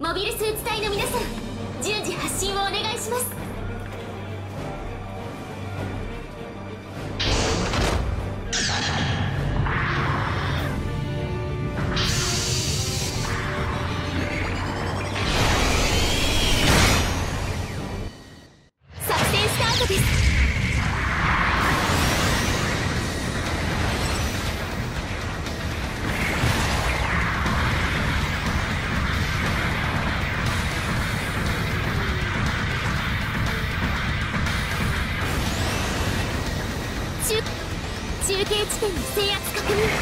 モビルスーツ隊の皆さん、順次発進をお願いします。作戦スタートです。中継地点の制圧確認。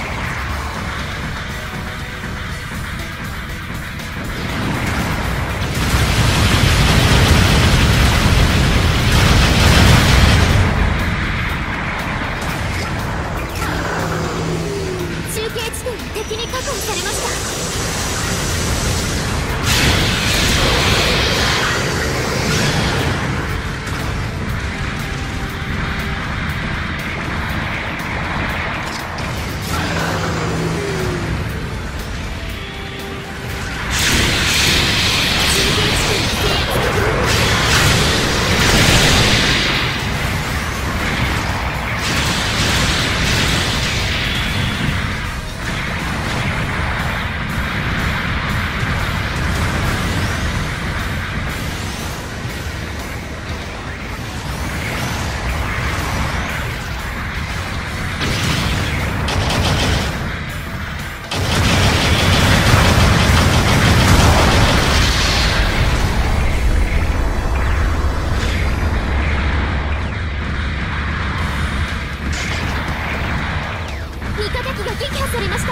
中継地点が敵に確保されました。味方機が撃破されました。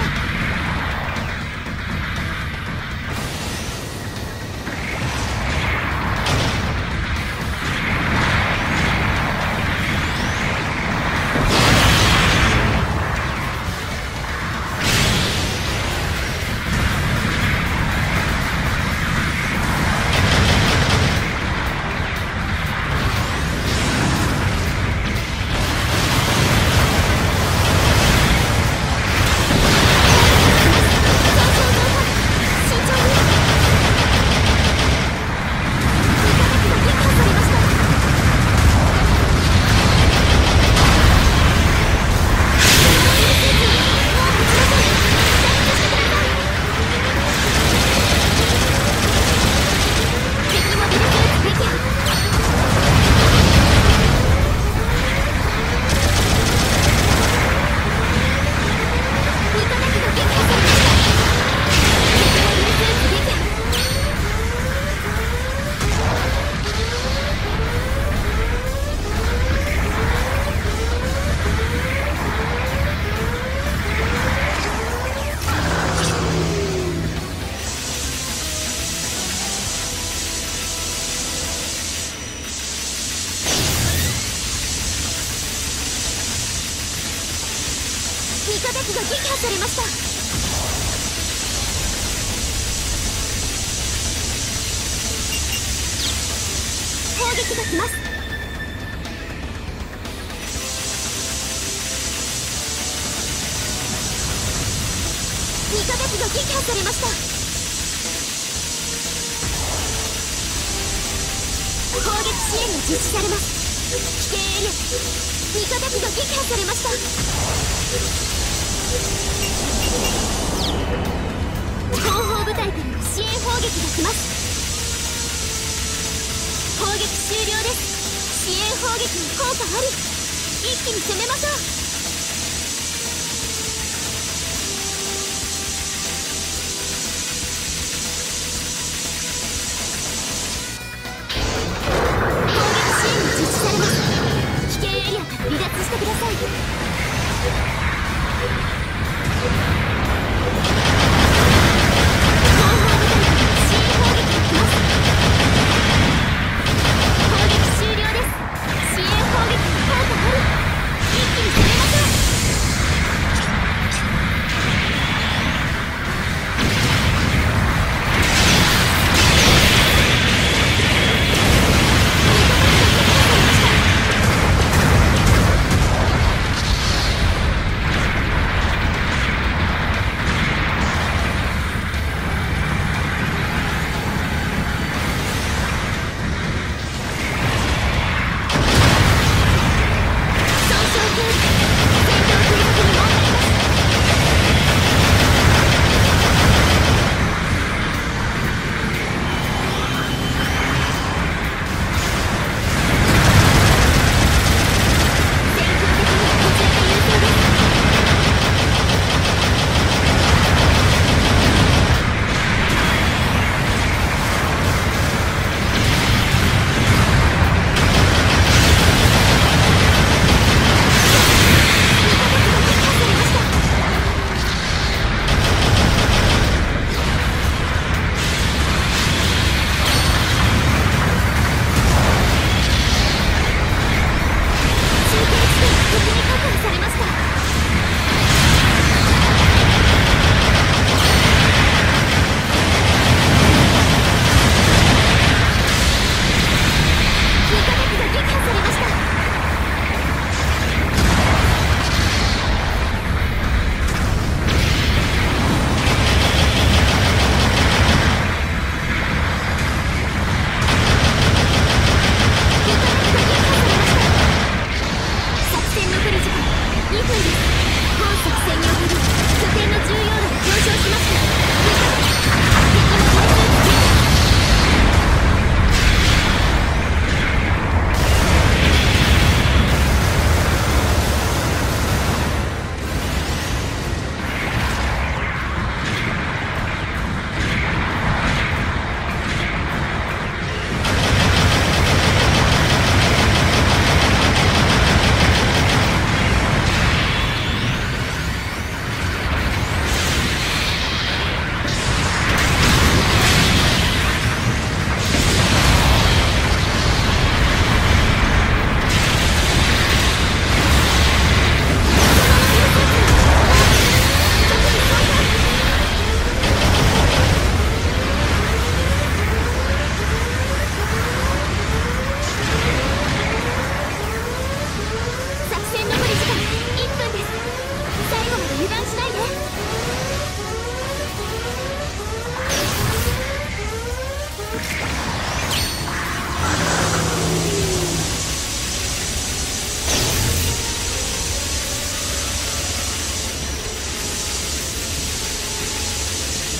味方機が撃破されました。砲撃が来ます。味方機が撃破されました。砲撃支援が実施されます。危険エリア、味方機が撃破されました。後方部隊からの支援砲撃が来ます。砲撃終了です。支援砲撃に効果あり。一気に攻めましょう。離脱してください。砲撃終了です。支援砲撃の効果あり。一気に攻めます。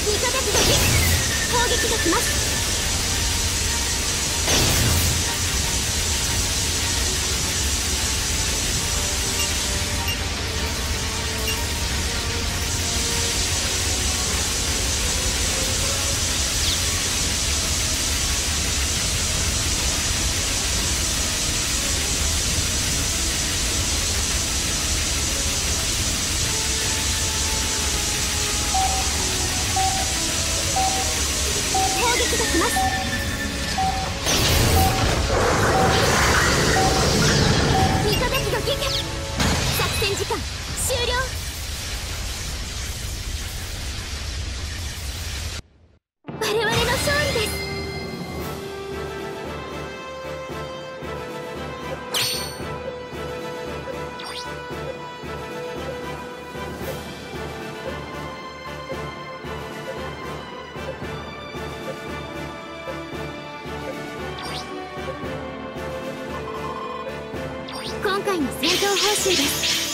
味方機が攻撃が来ます。攻撃が来ます。味方機が撃破。作戦時間終了。我々の勝利です。今回の戦闘報酬です。